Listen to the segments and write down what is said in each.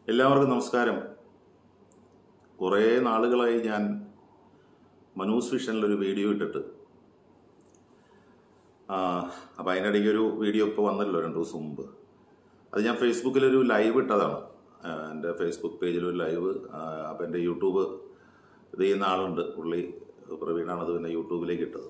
എല്ലാവർക്കും നമസ്കാരം. കുറേ നാളുകളായി ഞാൻ മനൂസ് വിഷനിലൊരു വീഡിയോ ഇട്ടിട്ട് അപ്പോൾ അതിനിടയ്ക്ക് ഒരു വീഡിയോ ഇപ്പോൾ വന്നല്ലോ 2 ദിവസം മുമ്പ്. അത് ഞാൻ ഫേസ്ബുക്കിലൊരു ലൈവ് ഇട്ടതാണ്. എൻ്റെ ഫേസ്ബുക്ക് പേജിലൊരു ലൈവ്. അപ്പോൾ എൻ്റെ യൂട്യൂബ് ഇത് ചെയ്യുന്ന ആളുണ്ട്, പുള്ളി പ്രവീണാണത് പിന്നെ യൂട്യൂബിലേക്ക് ഇട്ടത്,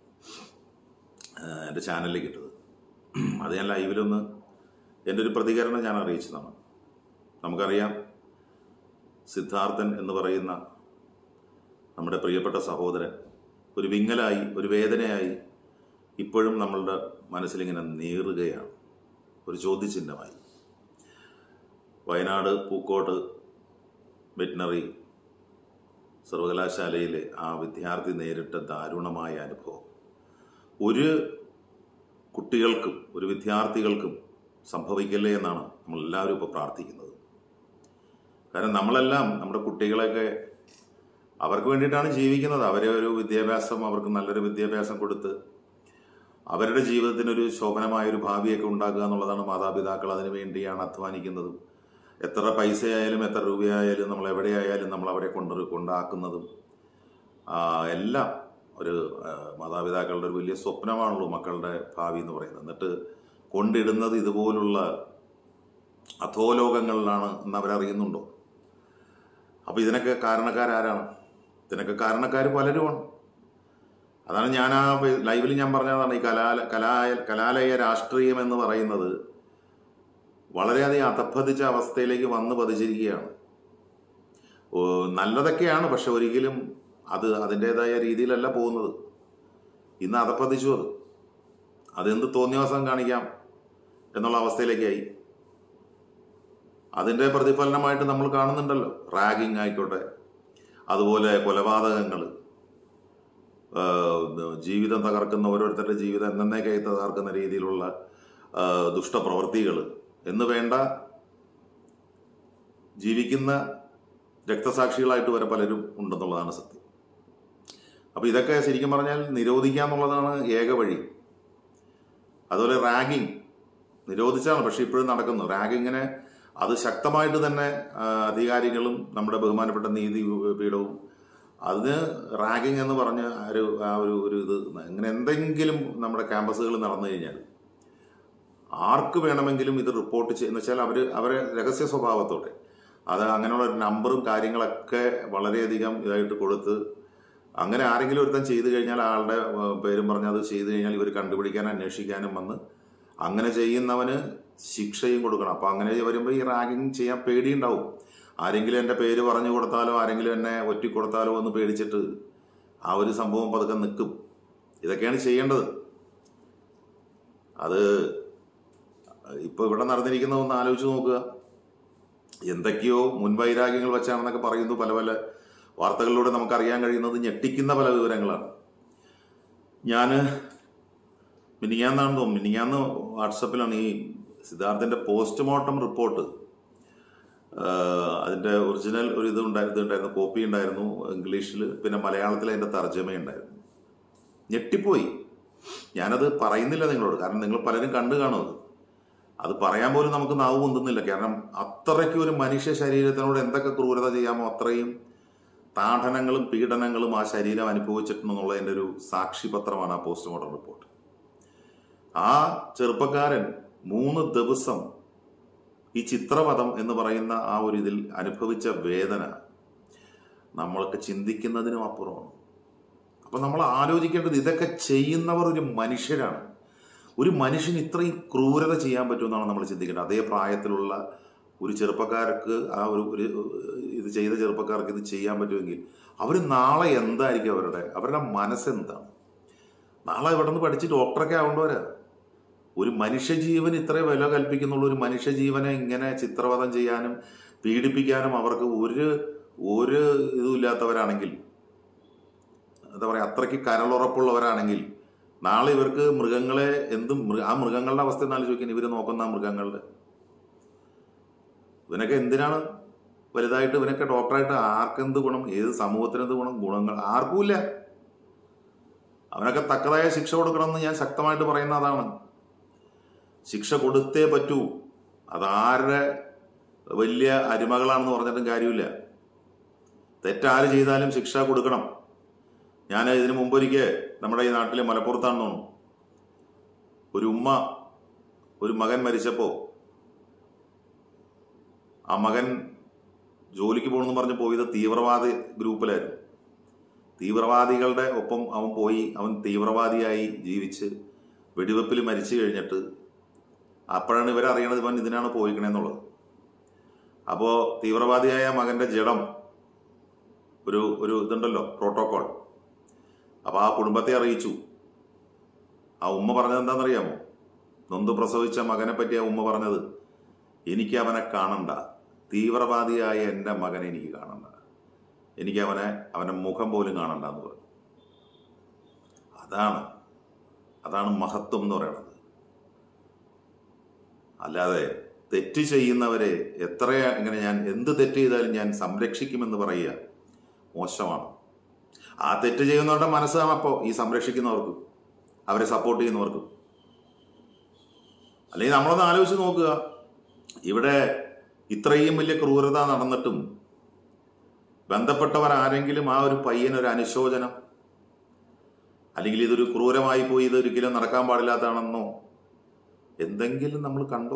എൻ്റെ ചാനലിലേക്ക് ഇട്ടത്. അത് ഞാൻ ലൈവിലൊന്ന് എൻ്റെ ഒരു പ്രതികരണം ഞാൻ അറിയിച്ചതാണ്. നമുക്കറിയാം, സിദ്ധാർത്ഥൻ എന്ന് പറയുന്ന നമ്മുടെ പ്രിയപ്പെട്ട സഹോദരൻ ഒരു വിങ്ങലായി, ഒരു വേദനയായി ഇപ്പോഴും നമ്മളുടെ മനസ്സിലിങ്ങനെ നീറുകയാണ്, ഒരു ചോദ്യചിഹ്നമായി. വയനാട് പൂക്കോട്ട് വെറ്റിനറി സർവകലാശാലയിലെ ആ വിദ്യാർത്ഥി നേരിട്ട ദാരുണമായ അനുഭവം ഒരു കുട്ടികൾക്കും ഒരു വിദ്യാർത്ഥികൾക്കും സംഭവിക്കല്ലേ എന്നാണ് നമ്മളെല്ലാവരും ഇപ്പോൾ പ്രാർത്ഥിക്കുന്നത്. കാരണം നമ്മളെല്ലാം നമ്മുടെ കുട്ടികളെയൊക്കെ അവർക്ക് വേണ്ടിയിട്ടാണ് ജീവിക്കുന്നത്. അവരെ ഒരു വിദ്യാഭ്യാസം, അവർക്ക് നല്ലൊരു വിദ്യാഭ്യാസം കൊടുത്ത് അവരുടെ ജീവിതത്തിനൊരു ശോഭനമായൊരു ഭാവിയൊക്കെ ഉണ്ടാക്കുക എന്നുള്ളതാണ് മാതാപിതാക്കൾ അതിനു വേണ്ടിയാണ് അധ്വാനിക്കുന്നതും. എത്ര പൈസയായാലും എത്ര രൂപയായാലും നമ്മൾ എവിടെയായാലും നമ്മൾ അവരെ കൊണ്ടാക്കുന്നതും എല്ലാം ഒരു മാതാപിതാക്കളുടെ ഒരു വലിയ സ്വപ്നമാണല്ലോ മക്കളുടെ ഭാവി എന്ന് പറയുന്നത്. എന്നിട്ട് കൊണ്ടിടുന്നത് ഇതുപോലുള്ള അധോലോകങ്ങളിലാണ് എന്ന് അവരറിയുന്നുണ്ടോ? അപ്പോൾ ഇതിനൊക്കെ കാരണക്കാരാരാണ്? ഇതിനൊക്കെ കാരണക്കാർ പലരുമാണ്. അതാണ് ഞാൻ ആ ലൈവിൽ ഞാൻ പറഞ്ഞതാണ്. ഈ കലാലയ രാഷ്ട്രീയം എന്ന് പറയുന്നത് വളരെയധികം അധപ്പതിച്ച അവസ്ഥയിലേക്ക് വന്ന് പതിച്ചിരിക്കുകയാണ്. നല്ലതൊക്കെയാണ്, പക്ഷെ ഒരിക്കലും അത് അതിൻ്റെതായ രീതിയിലല്ല പോകുന്നത്. ഇന്ന് അധപ്പതിച്ചു. അതെന്ത് തോന്നിയവസം കാണിക്കാം എന്നുള്ള അവസ്ഥയിലേക്കായി. അതിൻ്റെ പ്രതിഫലനമായിട്ട് നമ്മൾ കാണുന്നുണ്ടല്ലോ. റാഗിങ് ആയിക്കോട്ടെ, അതുപോലെ കൊലപാതകങ്ങൾ, ജീവിതം തകർക്കുന്ന, ഓരോരുത്തരുടെ ജീവിതം എന്നേക്കായി തകർക്കുന്ന രീതിയിലുള്ള ദുഷ്ടപ്രവൃത്തികൾ എന്ന് വേണ്ട, ജീവിക്കുന്ന രക്തസാക്ഷികളായിട്ട് വരെ പലരും ഉണ്ടെന്നുള്ളതാണ് സത്യം. അപ്പോൾ ഇതൊക്കെ ശരിക്കും പറഞ്ഞാൽ നിരോധിക്കുക എന്നുള്ളതാണ് ഏക വഴി. അതുപോലെ റാഗിങ് നിരോധിച്ചാണ്, പക്ഷെ ഇപ്പോഴും നടക്കുന്നു. റാഗിങ്ങിനെ അത് ശക്തമായിട്ട് തന്നെ അധികാരികളും നമ്മുടെ ബഹുമാനപ്പെട്ട നീതി പീഠവും അതിന് റാഗിങ് എന്ന് പറഞ്ഞ് ഒരു ഇത് ഇങ്ങനെ എന്തെങ്കിലും നമ്മുടെ ക്യാമ്പസുകൾ നടന്നു കഴിഞ്ഞാൽ ആർക്ക് വേണമെങ്കിലും ഇത് റിപ്പോർട്ട് ചെയ്യുന്ന വെച്ചാൽ അവരെ രഹസ്യ സ്വഭാവത്തോടെ അത് അങ്ങനെയുള്ള നമ്പറും കാര്യങ്ങളൊക്കെ വളരെയധികം ഇതായിട്ട് കൊടുത്ത് അങ്ങനെ ആരെങ്കിലും ഒരുത്തൻ ചെയ്തു കഴിഞ്ഞാൽ ആളുടെ പേരും പറഞ്ഞ് അത് ചെയ്തു കഴിഞ്ഞാൽ ഇവർ കണ്ടുപിടിക്കാനും അന്വേഷിക്കാനും വന്ന് അങ്ങനെ ചെയ്യുന്നവന് ശിക്ഷയും കൊടുക്കണം. അപ്പം അങ്ങനെ വരുമ്പോൾ ഈ റാഗിങ് ചെയ്യാൻ പേടിയുണ്ടാവും. ആരെങ്കിലും എൻ്റെ പേര് പറഞ്ഞു കൊടുത്താലോ ആരെങ്കിലും എന്നെ ഒറ്റിക്കൊടുത്താലോ എന്ന് പേടിച്ചിട്ട് ആ ഒരു സംഭവം പതുക്കെ നിൽക്കും. ഇതൊക്കെയാണ് ചെയ്യേണ്ടത്. അത് ഇപ്പോൾ ഇവിടെ നടന്നിരിക്കുന്ന ഒന്ന് ആലോചിച്ച് നോക്കുക. എന്തൊക്കെയോ മുൻവൈരാഗ്യങ്ങൾ വെച്ചാണെന്നൊക്കെ പറയുന്നു. പല പല വാർത്തകളിലൂടെ നമുക്കറിയാൻ കഴിയുന്നത് ഞെട്ടിക്കുന്ന പല വിവരങ്ങളാണ്. ഞാൻ മിനിങ്ങാന്ന് വാട്സപ്പിലാണ് ഈ സിദ്ധാർത്ഥിൻ്റെ പോസ്റ്റ്മോർട്ടം റിപ്പോർട്ട്, അതിൻ്റെ ഒറിജിനൽ ഒരു ഇതുണ്ടായിരുന്നു, കോപ്പി ഉണ്ടായിരുന്നു ഇംഗ്ലീഷിൽ, പിന്നെ മലയാളത്തിൽ അതിൻ്റെ തർജ്ജമയുണ്ടായിരുന്നു. ഞെട്ടിപ്പോയി. ഞാനത് പറയുന്നില്ല നിങ്ങളോട്, കാരണം നിങ്ങൾ പലരും കണ്ടു കാണും. അത് പറയാൻ പോലും നമുക്ക് നാവ് പൊന്തുന്നില്ല. കാരണം അത്രയ്ക്ക് ഒരു മനുഷ്യ ശരീരത്തിനോട് എന്തൊക്കെ ക്രൂരത ചെയ്യാമോ അത്രയും താഠനങ്ങളും പീഡനങ്ങളും ആ ശരീരം അനുഭവിച്ചിട്ടുണ്ടെന്നുള്ളതിൻ്റെ ഒരു സാക്ഷിപത്രമാണ് ആ പോസ്റ്റ്മോർട്ടം റിപ്പോർട്ട്. ആ ചെറുപ്പക്കാരൻ 3 ദിവസം ഈ ചിത്രവധം എന്ന് പറയുന്ന ആ ഒരു ഇതിൽ അനുഭവിച്ച വേദന നമ്മൾക്ക് ചിന്തിക്കുന്നതിനും അപ്പുറമാണ്. അപ്പൊ നമ്മൾ ആലോചിക്കേണ്ടത്, ഇതൊക്കെ ചെയ്യുന്നവർ ഒരു മനുഷ്യരാണ്. ഒരു മനുഷ്യന് ഇത്രയും ക്രൂരത ചെയ്യാൻ പറ്റുമെന്നാണ് നമ്മൾ ചിന്തിക്കേണ്ടത്. അതേ പ്രായത്തിലുള്ള ഒരു ചെറുപ്പക്കാർക്ക് ആ ഒരു ഇത് ചെയ്ത ചെറുപ്പക്കാർക്ക് ഇത് ചെയ്യാൻ പറ്റുമെങ്കിൽ അവർ നാളെ എന്തായിരിക്കും അവരുടെ മനസ്സെന്താണ്? നാളെ ഇവിടെ നിന്ന് പഠിച്ച് ഡോക്ടറൊക്കെ ആവേണ്ടവരാ. ഒരു മനുഷ്യജീവൻ ഇത്ര വില കൽപ്പിക്കുന്നുള്ള ഒരു മനുഷ്യജീവനെ ഇങ്ങനെ ചിത്രവധം ചെയ്യാനും പീഡിപ്പിക്കാനും അവർക്ക് ഒരു ഇതുമില്ലാത്തവരാണെങ്കിൽ, എന്താ പറയുക, അത്രയ്ക്ക് കരളുറപ്പുള്ളവരാണെങ്കിൽ നാളെ ഇവർക്ക് മൃഗങ്ങളെ ആ മൃഗങ്ങളുടെ അവസ്ഥ എന്നാലും ചോദിക്കാൻ ഇവർ നോക്കുന്ന മൃഗങ്ങളുടെ ഇവനൊക്കെ എന്തിനാണ് വലുതായിട്ട് ഇവനൊക്കെ ഡോക്ടറായിട്ട് ആർക്കെന്ത് ഗുണം? ഏത് സമൂഹത്തിനെന്ത് ഗുണങ്ങൾ ആർക്കുമില്ല. അവനൊക്കെ തക്കതായ ശിക്ഷ കൊടുക്കണമെന്ന് ഞാൻ ശക്തമായിട്ട് പറയുന്ന അതാണ്. ശിക്ഷ കൊടുത്തേ പറ്റൂ. അതാരുടെ വലിയ അരിമകളാണെന്ന് പറഞ്ഞിട്ടും കാര്യമില്ല. തെറ്റാര് ചെയ്താലും ശിക്ഷ കൊടുക്കണം. ഞാൻ ഇതിനു മുമ്പൊരിക്കൽ നമ്മുടെ ഈ നാട്ടിലെ മലപ്പുറത്താണെന്ന് തോന്നുന്നു, ഒരു ഉമ്മ ഒരു മകൻ മരിച്ചപ്പോൾ ആ മകൻ ജോലിക്ക് പോകണമെന്ന് പറഞ്ഞ് പോയത് തീവ്രവാദി ഗ്രൂപ്പിലായിരുന്നു. തീവ്രവാദികളുടെ ഒപ്പം അവൻ പോയി, അവൻ തീവ്രവാദിയായി ജീവിച്ച് വെടിവെപ്പിൽ മരിച്ചു കഴിഞ്ഞിട്ട് അപ്പോഴാണ് ഇവരറിയണത് ഇവൻ ഇതിനാണ് പോയിക്കണെന്നുള്ളത്. അപ്പോൾ തീവ്രവാദിയായ മകന്റെ ജഡം ഒരു ഇതുണ്ടല്ലോ, പ്രോട്ടോകോൾ. അപ്പോൾ ആ കുടുംബത്തെ അറിയിച്ചു. ആ ഉമ്മ പറഞ്ഞത് എന്താണെന്നറിയാമോ? നൊന്ത് പ്രസവിച്ച മകനെ പറ്റി ആ ഉമ്മ പറഞ്ഞത്, എനിക്ക് അവനെ കാണണ്ട, തീവ്രവാദിയായ എൻ്റെ മകനെ എനിക്ക് കാണണ്ട, എനിക്ക് അവൻ്റെ മുഖം പോലും കാണണ്ട എന്ന് പറഞ്ഞു. അതാണ് മഹത്വം എന്ന് പറയുന്നത്. അല്ലാതെ തെറ്റ് ചെയ്യുന്നവരെ ഇങ്ങനെ ഞാൻ എന്ത് തെറ്റ് ചെയ്താലും ഞാൻ സംരക്ഷിക്കുമെന്ന് പറയുക മോശമാണ്. ആ തെറ്റ് ചെയ്യുന്നവരുടെ മനസ്സാണ് അപ്പോൾ ഈ സംരക്ഷിക്കുന്നവർക്ക്, അവരെ സപ്പോർട്ട് ചെയ്യുന്നവർക്ക്. അല്ലെങ്കിൽ നമ്മളൊന്ന് ആലോചിച്ച് നോക്കുക, ഇവിടെ ഇത്രയും വലിയ ക്രൂരത നടന്നിട്ടും ബന്ധപ്പെട്ടവർ ആരെങ്കിലും ആ ഒരു പയ്യനൊരു അനുശോചനം, അല്ലെങ്കിൽ ഇതൊരു ക്രൂരമായി പോയി, ഇതൊരിക്കലും നടക്കാൻ പാടില്ലാത്തതാണെന്നോ എന്തെങ്കിലും നമ്മൾ കണ്ടോ?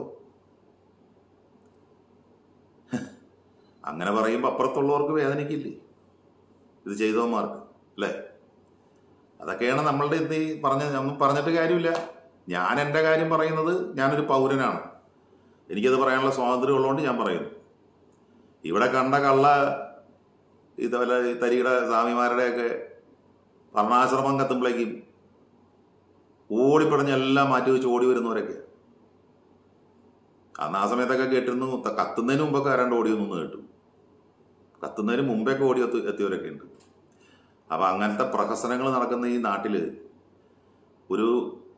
അങ്ങനെ പറയുമ്പോൾ അപ്പുറത്തുള്ളവർക്ക് വേദനിക്കില്ലേ ഇത് ചെയ്തവന്മാർക്ക്, അല്ലേ? അതൊക്കെയാണ് നമ്മളുടെ ഇത് പറഞ്ഞിട്ട് കാര്യമില്ല. ഞാൻ എൻ്റെ കാര്യം പറയുന്നത്, ഞാനൊരു പൗരനാണ്, എനിക്കത് പറയാനുള്ള സ്വാതന്ത്ര്യം ഉള്ളതുകൊണ്ട് ഞാൻ പറയുന്നു. ഇവിടെ കണ്ട കള്ള ഇതുപോലെ തരികിട സ്വാമിമാരുടെയൊക്കെ വർണ്ണാശ്രമം കത്തുമ്പോഴേക്കും ഓടിപ്പടഞ്ഞ് എല്ലാം മാറ്റി വെച്ച് ഓടി വരുന്നവരൊക്കെ അന്ന് ആ സമയത്തൊക്കെ കേട്ടിരുന്നു. കത്തുന്നതിന് മുമ്പൊക്കെ ആരാണ്ട് ഓടിയൊന്നു കേട്ടു, കത്തുന്നതിന് മുമ്പൊക്കെ ഓടി എത്തിയവരൊക്കെ ഉണ്ട്. അപ്പം അങ്ങനത്തെ പ്രഹസനങ്ങൾ നടക്കുന്ന ഈ നാട്ടിൽ ഒരു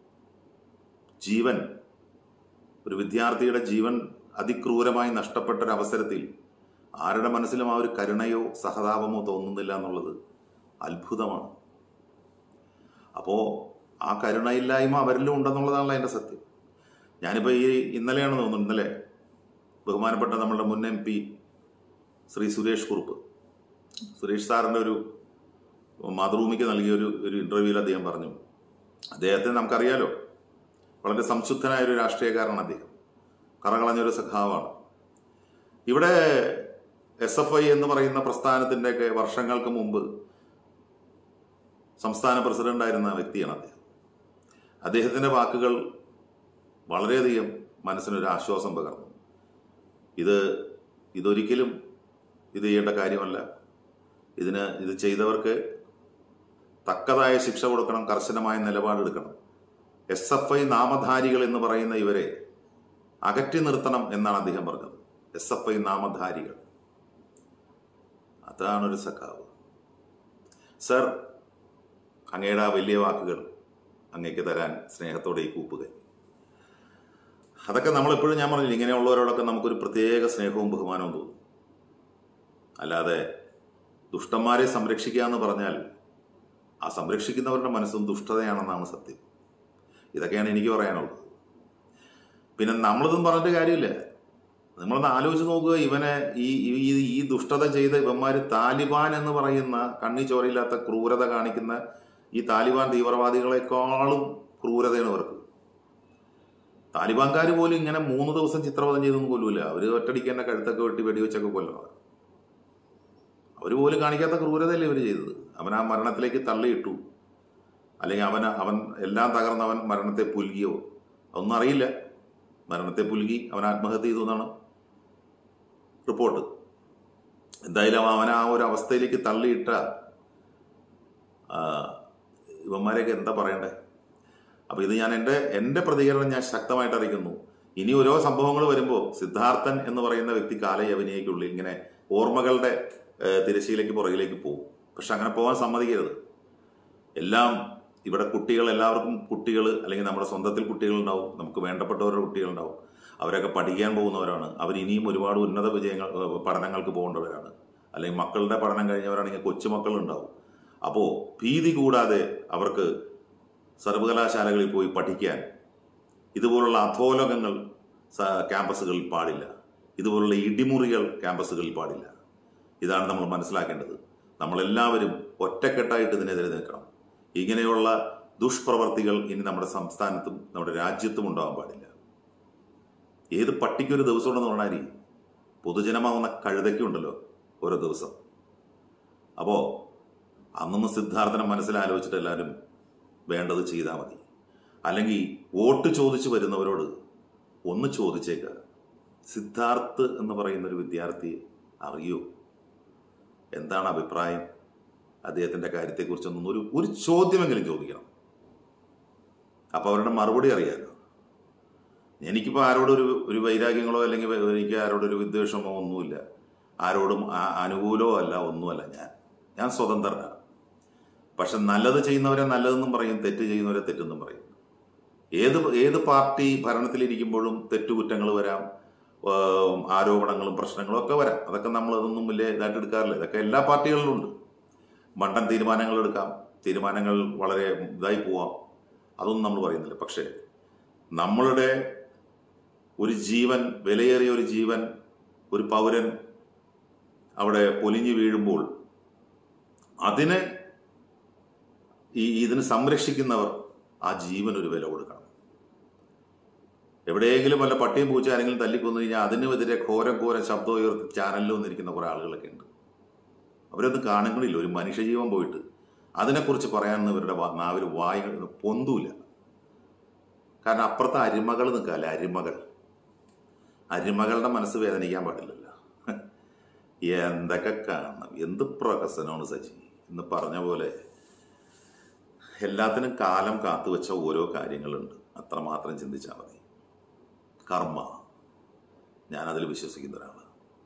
ജീവൻ, ഒരു വിദ്യാർത്ഥിയുടെ ജീവൻ അതിക്രൂരമായി നഷ്ടപ്പെട്ടൊരവസരത്തിൽ ആരുടെ മനസ്സിലും ആ ഒരു കരുണയോ സഹതാപമോ തോന്നുന്നില്ല എന്നുള്ളത് അത്ഭുതമാണ്. അപ്പോൾ ആ കരുണയില്ലായ്മ അവരിലും ഉണ്ടെന്നുള്ളതാണല്ലോ അതിൻ്റെ സത്യം. ഞാനിപ്പോൾ ഇന്നലെയാണ് തോന്നുന്നു, ഇന്നലെ ബഹുമാനപ്പെട്ട നമ്മളുടെ മുൻ MP ശ്രീ സുരേഷ് കുറുപ്പ്, സുരേഷ് സാറിൻ്റെ ഒരു മാതൃഭൂമിക്ക് നൽകിയ ഒരു ഇൻ്റർവ്യൂവിൽ അദ്ദേഹം പറഞ്ഞു, അദ്ദേഹത്തെ നമുക്കറിയാലോ, വളരെ സംശുദ്ധനായൊരു രാഷ്ട്രീയക്കാരനാണ് അദ്ദേഹം, കറകളഞ്ഞൊരു സഖാവാണ്. ഇവിടെ SFI എന്ന് പറയുന്ന പ്രസ്ഥാനത്തിൻ്റെയൊക്കെ വർഷങ്ങൾക്ക് മുമ്പ് സംസ്ഥാന പ്രസിഡന്റായിരുന്ന വ്യക്തിയാണ് അദ്ദേഹം. അദ്ദേഹത്തിൻ്റെ വാക്കുകൾ വളരെയധികം മനസ്സിനൊരു ആശ്വാസം പകർന്നു. ഇതൊരിക്കലും ഇത് ചെയ്യേണ്ട കാര്യമല്ല, ഇത് ചെയ്തവർക്ക് തക്കതായ ശിക്ഷ കൊടുക്കണം, കർശനമായ നിലപാടെടുക്കണം. SFI നാമധാരികൾ എന്ന് പറയുന്ന ഇവരെ അകറ്റി നിർത്തണം എന്നാണ് അദ്ദേഹം പറഞ്ഞത്. SFI നാമധാരികൾ, അതാണൊരു സഖാവ്. സർ, അങ്ങയുടെ ആ വലിയ വാക്കുകൾ അങ്ങേക്ക് തരാൻ സ്നേഹത്തോടെ ഈ കൂപ്പുക. അതൊക്കെ നമ്മളെപ്പോഴും ഞാൻ പറഞ്ഞില്ല, ഇങ്ങനെയുള്ളവരോടൊക്കെ നമുക്കൊരു പ്രത്യേക സ്നേഹവും ബഹുമാനവും തോന്നും. അല്ലാതെ ദുഷ്ടന്മാരെ സംരക്ഷിക്കുക എന്ന് പറഞ്ഞാൽ ആ സംരക്ഷിക്കുന്നവരുടെ മനസ്സും ദുഷ്ടതയാണെന്നാണ് സത്യം. ഇതൊക്കെയാണ് എനിക്ക് പറയാനുള്ളത്. പിന്നെ നമ്മളിതും പറഞ്ഞിട്ട് കാര്യമില്ല. നമ്മളൊന്ന് ആലോചിച്ച് നോക്കുക, ഇവനെ ഈ ദുഷ്ടത ചെയ്ത ഇവന്മാർ താലിബാൻ എന്ന് പറയുന്ന കണ്ണി ചോരയില്ലാത്ത ക്രൂരത കാണിക്കുന്ന ഈ താലിബാൻ തീവ്രവാദികളെക്കാളും ക്രൂരതയാണ് ഇവർക്ക്. താലിബാൻകാർ പോലും ഇങ്ങനെ 3 ദിവസം ചിത്രവധം ചെയ്തൊന്നും കൊല്ലൂല. അവർ ഒറ്റടിക്ക് തന്നെ കഴുത്തൊക്കെ വെട്ടി വെടിവെച്ചൊക്കെ കൊല്ലണം. അവർ പോലും കാണിക്കാത്ത ക്രൂരതയല്ലേ ഇവർ ചെയ്തത്. അവൻ ആ മരണത്തിലേക്ക് തള്ളിയിട്ടു, അല്ലെങ്കിൽ അവൻ എല്ലാം തകർന്നവൻ മരണത്തെ പുൽകിയോ അതൊന്നും അറിയില്ല. മരണത്തെ പുൽകി അവൻ ആത്മഹത്യ ചെയ്തു എന്നാണ് റിപ്പോർട്ട്. എന്തായാലും അവൻ ആ ഒരു അവസ്ഥയിലേക്ക് തള്ളിയിട്ട ഇവന്മാരെയൊക്കെ എന്താ പറയണ്ടേ? അപ്പൊ ഇത് ഞാൻ എൻ്റെ പ്രതികരണം ഞാൻ ശക്തമായിട്ട് അറിയിക്കുന്നു. ഇനി ഓരോ സംഭവങ്ങൾ വരുമ്പോൾ സിദ്ധാർത്ഥൻ എന്ന് പറയുന്ന വ്യക്തി കാലയവനിയയ്ക്കുള്ളിൽ ഇങ്ങനെ ഓർമ്മകളുടെ തിരശ്ശീലേക്ക് പുറകിലേക്ക് പോകും. പക്ഷെ അങ്ങനെ പോകാൻ സമ്മതിക്കരുത്. എല്ലാം ഇവിടെ എല്ലാവർക്കും കുട്ടികൾ, അല്ലെങ്കിൽ നമ്മുടെ സ്വന്തത്തിൽ കുട്ടികളുണ്ടാവും, നമുക്ക് വേണ്ടപ്പെട്ടവരുടെ കുട്ടികളുണ്ടാവും. അവരൊക്കെ പഠിക്കാൻ പോകുന്നവരാണ്. അവർ ഇനിയും ഒരുപാട് ഉന്നത പഠനങ്ങൾക്ക് പോകേണ്ടവരാണ്. അല്ലെങ്കിൽ മക്കളുടെ പഠനം കഴിഞ്ഞവരാണെങ്കിൽ കൊച്ചുമക്കളുണ്ടാവും. അപ്പോൾ ഭീതി കൂടാതെ അവർക്ക് സർവകലാശാലകളിൽ പോയി പഠിക്കാൻ ഇതുപോലുള്ള അധോലോകങ്ങൾ ക്യാമ്പസുകളിൽ പാടില്ല. ഇതുപോലുള്ള ഇടിമുറികൾ ക്യാമ്പസുകളിൽ പാടില്ല. ഇതാണ് നമ്മൾ മനസ്സിലാക്കേണ്ടത്. നമ്മളെല്ലാവരും ഒറ്റക്കെട്ടായിട്ട് ഇതിനെതിരെ നിൽക്കണം. ഇങ്ങനെയുള്ള ദുഷ്പ്രവർത്തികൾ ഇനി നമ്മുടെ സംസ്ഥാനത്തും നമ്മുടെ രാജ്യത്തും ഉണ്ടാവാൻ പാടില്ല. ഏത് പട്ടിക്കൊരു ദിവസം ഉണ്ടെന്ന് പറഞ്ഞാൽ പൊതുജനമാവുന്ന കഴുതയ്ക്കുണ്ടല്ലോ ഓരോ ദിവസം. അപ്പോൾ അന്നൊന്ന് സിദ്ധാർത്ഥനെ മനസ്സിലാലോചിച്ചിട്ട് എല്ലാവരും വേണ്ടത് ചെയ്താൽ മതി. അല്ലെങ്കിൽ വോട്ട് ചോദിച്ചു വരുന്നവരോട് ഒന്ന് ചോദിച്ചേക്കുക, സിദ്ധാർത്ഥ് എന്ന് പറയുന്നൊരു വിദ്യാർത്ഥി അറിയോ, എന്താണ് അഭിപ്രായം, അദ്ദേഹത്തിൻ്റെ കാര്യത്തെക്കുറിച്ചൊന്നും ഒരു ചോദ്യമെങ്കിലും ചോദിക്കണം. അപ്പോൾ അവരുടെ മറുപടി അറിയാമല്ലോ. എനിക്കിപ്പോൾ ആരോടൊരു വൈരാഗ്യങ്ങളോ അല്ലെങ്കിൽ എനിക്ക് ആരോടൊരു വിദ്വേഷമോ ഒന്നുമില്ല. ആരോടും അനുകൂലമോ അല്ല, ഒന്നുമല്ല. ഞാൻ സ്വതന്ത്രനാണ്. പക്ഷെ നല്ലത് ചെയ്യുന്നവരെ നല്ലതെന്നും പറയും, തെറ്റ് ചെയ്യുന്നവരെ തെറ്റെന്നും പറയും. ഏത് പാർട്ടി ഭരണത്തിലിരിക്കുമ്പോഴും തെറ്റുകുറ്റങ്ങൾ വരാം, ആരോപണങ്ങളും പ്രശ്നങ്ങളും ഒക്കെ വരാം. അതൊക്കെ അതൊന്നും വലിയ ഇതായിട്ട് എടുക്കാറില്ല. ഇതൊക്കെ എല്ലാ പാർട്ടികളിലും ഉണ്ട്. മണ്ടൻ തീരുമാനങ്ങൾ എടുക്കാം, തീരുമാനങ്ങൾ വളരെ ഇതായി പോവാം, അതൊന്നും നമ്മൾ പറയുന്നില്ല. പക്ഷേ നമ്മളുടെ ഒരു ജീവൻ, വിലയേറിയ ഒരു ജീവൻ, ഒരു പൗരൻ അവിടെ പൊലിഞ്ഞു വീഴുമ്പോൾ ഇതിന് സംരക്ഷിക്കുന്നവർ ആ ജീവൻ ഒരു വില കൊടുക്കണം. എവിടെയെങ്കിലും വല്ല പട്ടിയും പൂച്ച ആരെങ്കിലും തല്ലിക്കൊന്നു കഴിഞ്ഞാൽ അതിനെതിരെ ഘോരം ശബ്ദം ഉയർത്തി ചാനലിൽ വന്നിരിക്കുന്ന കുറേ ആളുകളൊക്കെ ഉണ്ട്. അവരൊന്നും കാണുന്നില്ല. ഒരു മനുഷ്യജീവൻ പോയിട്ട് അതിനെക്കുറിച്ച് പറയാനൊന്നും ഇവരുടെ നാവിൽ വായ പൊന്തൂല. കാരണം അപ്പുറത്തെ അരിമകൾ നിൽക്കാല്ലേ, അരിമകളുടെ മനസ്സ് വേദനിക്കാൻ പാടില്ലല്ലോ. എന്തൊക്കെ കാണണം, എന്ത് പ്രഹസനമാണ് സജി എന്ന് പറഞ്ഞ പോലെ. എല്ലാത്തിനും കാലം കാത്തുവെച്ച ഓരോ കാര്യങ്ങളുണ്ട്, അത്രമാത്രം ചിന്തിച്ചാൽ മതി. കർമ്മ, ഞാനതിൽ വിശ്വസിക്കുന്ന ഒരാളാണ്.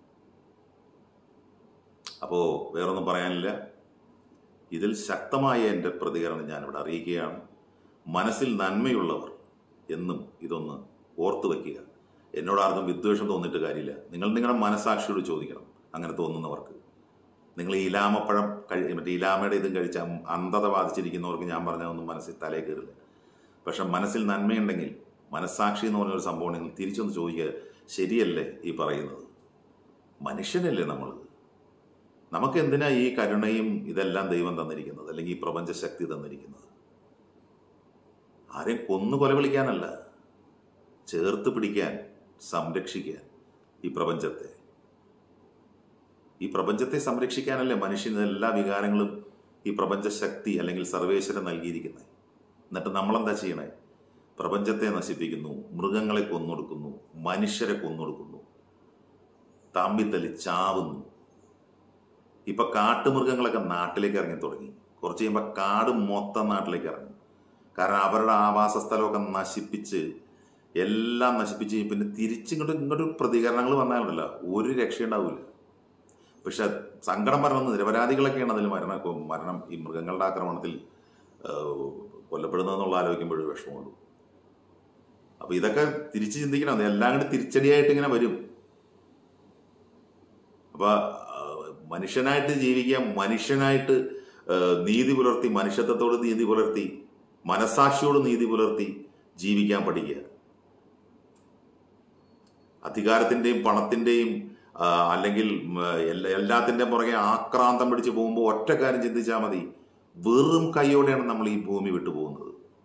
അപ്പോൾ വേറൊന്നും പറയാനില്ല. ഇതിൽ ശക്തമായ എൻ്റെ പ്രതികരണം ഞാനിവിടെ അറിയിക്കുകയാണ്. മനസ്സിൽ നന്മയുള്ളവർ എന്നും ഇതൊന്ന് ഓർത്തു വയ്ക്കുക. എന്നോടാർക്കും വിദ്വേഷം തോന്നിയിട്ട് കാര്യമില്ല. നിങ്ങൾ നിങ്ങളുടെ മനസാക്ഷിയോട് ചോദിക്കണം. അങ്ങനെ തോന്നുന്നവർക്ക്, നിങ്ങൾ ഇലാമപ്പഴം മറ്റേ ഇലാമയുടെ ഇതും കഴിച്ച അന്ധത ബാധിച്ചിരിക്കുന്നവർക്ക് ഞാൻ പറഞ്ഞതൊന്നും മനസ്സിൽ തലേ കയറില്ല. പക്ഷെ മനസ്സിൽ നന്മയുണ്ടെങ്കിൽ, മനസ്സാക്ഷി എന്ന് പറഞ്ഞൊരു സംഭവം നിങ്ങൾ തിരിച്ചൊന്ന് ചോദിക്കുക, ശരിയല്ലേ ഈ പറയുന്നത്? മനുഷ്യനല്ലേ നമ്മൾ? നമുക്ക് എന്തിനാ ഈ കരുണയും ഇതെല്ലാം ദൈവം തന്നിരിക്കുന്നത്, അല്ലെങ്കിൽ ഈ പ്രപഞ്ച ശക്തി തന്നിരിക്കുന്നത്? ആരെയും കൊന്നു കൊലവിളിക്കാനല്ല, ചേർത്ത് പിടിക്കാൻ, സംരക്ഷിക്കാൻ. ഈ പ്രപഞ്ചത്തെ സംരക്ഷിക്കാനല്ലേ മനുഷ്യന് എല്ലാ വികാരങ്ങളും ഈ പ്രപഞ്ച ശക്തി അല്ലെങ്കിൽ സർവേശ്വരൻ നൽകിയിരിക്കുന്നത്. എന്നിട്ട് നമ്മളെന്താ ചെയ്യണേ? പ്രപഞ്ചത്തെ നശിപ്പിക്കുന്നു, മൃഗങ്ങളെ കൊന്നൊടുക്കുന്നു, മനുഷ്യരെ കൊന്നൊടുക്കുന്നു, തമ്മിത്തല്ലി ചാവുന്നു. ഇപ്പൊ കാട്ടുമൃഗങ്ങളൊക്കെ നാട്ടിലേക്ക് ഇറങ്ങി തുടങ്ങി. കുറച്ച് കഴിയുമ്പോൾ കാട് മൊത്തം നാട്ടിലേക്ക് ഇറങ്ങും. കാരണം അവരുടെ ആവാസ സ്ഥലമൊക്കെ എല്ലാം നശിപ്പിച്ച് പിന്നെ ഇങ്ങോട്ട് പ്രതികരണങ്ങൾ വന്നാലുണ്ടല്ലോ ഒരു രക്ഷയുണ്ടാവില്ല. പക്ഷെ സങ്കടം വരണമെന്ന് നിരപരാധികളൊക്കെയാണ് അതിൽ മരണം ഈ മൃഗങ്ങളുടെ ആക്രമണത്തിൽ കൊല്ലപ്പെടുന്നതെന്നുള്ള ആലോചിക്കുമ്പോഴൊരു വിഷമമുള്ളൂ. അപ്പൊ ഇതൊക്കെ തിരിച്ച് ചിന്തിക്കണം. അതെല്ലാം കൂടി തിരിച്ചടിയായിട്ട് ഇങ്ങനെ വരും. അപ്പൊ മനുഷ്യനായിട്ട് ജീവിക്കുക, മനുഷ്യനായിട്ട് നീതി പുലർത്തി, മനുഷ്യത്വത്തോട് നീതി പുലർത്തി, മനസാക്ഷിയോട് നീതി പുലർത്തി ജീവിക്കാൻ പഠിക്കുക. അധികാരത്തിന്റെയും പണത്തിന്റെയും അല്ലെങ്കിൽ എല്ലാത്തിൻ്റെ പുറകെ ആക്രാന്തം പിടിച്ച് പോകുമ്പോൾ ഒറ്റ കാര്യം ചിന്തിച്ചാൽ മതി, വെറും കൈയോടെയാണ് നമ്മൾ ഈ ഭൂമി വിട്ടു പോകുന്നത്.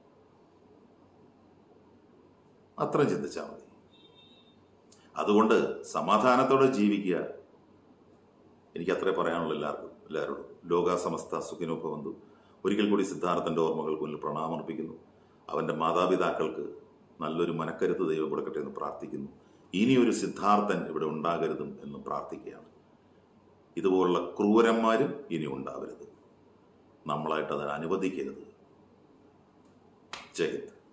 അത്രയും ചിന്തിച്ചാൽ മതി. അതുകൊണ്ട് സമാധാനത്തോടെ ജീവിക്കുക. എനിക്ക് അത്രേ പറയാനുള്ളൂ എല്ലാവരോടും. ലോകാസമസ്ത സുഖിനോ ഭവന്തു. ഒരിക്കൽ കൂടി സിദ്ധാർത്ഥന്റെ ഓർമ്മകൾക്ക് മുന്നിൽ പ്രണാമർപ്പിക്കുന്നു. അവന്റെ മാതാപിതാക്കൾക്ക് നല്ലൊരു മനക്കരുത്ത് ദൈവം കൊടുക്കട്ടെ എന്ന് പ്രാർത്ഥിക്കുന്നു. ഇനിയൊരു സിദ്ധാർത്ഥൻ ഇവിടെ ഉണ്ടാകരുതും എന്ന് പ്രാർത്ഥിക്കുകയാണ്. ഇതുപോലുള്ള ക്രൂരന്മാരും ഇനി ഉണ്ടാവരുത്. നമ്മളായിട്ട് അത് അനുവദിക്കരുത്. ജയ് ഹിന്ദ്.